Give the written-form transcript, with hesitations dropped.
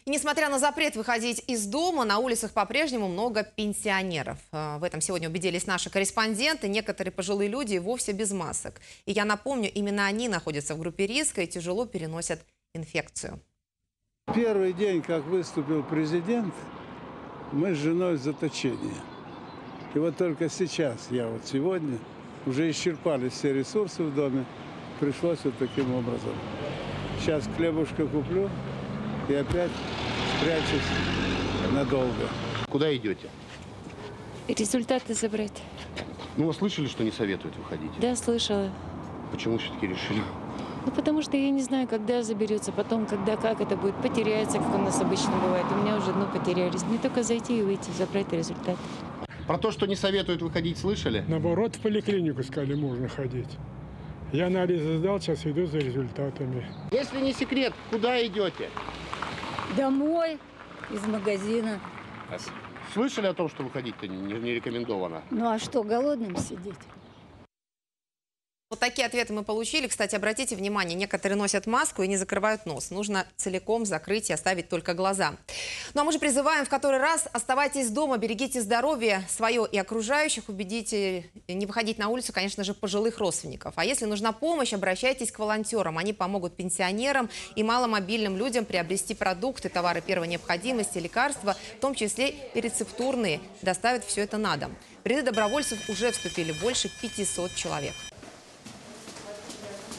И несмотря на запрет выходить из дома, на улицах по-прежнему много пенсионеров. В этом сегодня убедились наши корреспонденты. Некоторые пожилые люди вовсе без масок. И я напомню, именно они находятся в группе риска и тяжело переносят инфекцию. Первый день, как выступил президент, мы с женой в заточении. И вот только сейчас, сегодня, уже исчерпали все ресурсы в доме, пришлось вот таким образом. Сейчас хлебушка куплю и опять спрячусь надолго. Куда идете? Результаты забрать. Ну, вы слышали, что не советуют выходить? Да, слышала. Почему все-таки решили? Ну, потому что я не знаю, когда заберется, потом, когда, как это будет. Потеряется, как у нас обычно бывает. У меня уже, потерялись. Не только зайти и выйти, забрать результат. Про то, что не советуют выходить, слышали? Наоборот, в поликлинику сказали, можно ходить. Я анализы сдал, сейчас иду за результатами. Если не секрет, куда идете? Домой, из магазина. Слышали о том, что выходить-то не рекомендовано? Ну а что, голодным сидеть? Вот такие ответы мы получили. Кстати, обратите внимание, некоторые носят маску и не закрывают нос. Нужно целиком закрыть и оставить только глаза. Ну а мы же призываем в который раз: оставайтесь дома, берегите здоровье свое и окружающих. Убедите не выходить на улицу, конечно же, пожилых родственников. А если нужна помощь, обращайтесь к волонтерам. Они помогут пенсионерам и маломобильным людям приобрести продукты, товары первой необходимости, лекарства, в том числе и рецептурные. Доставят все это на дом. В ряды добровольцев уже вступили больше 500 человек.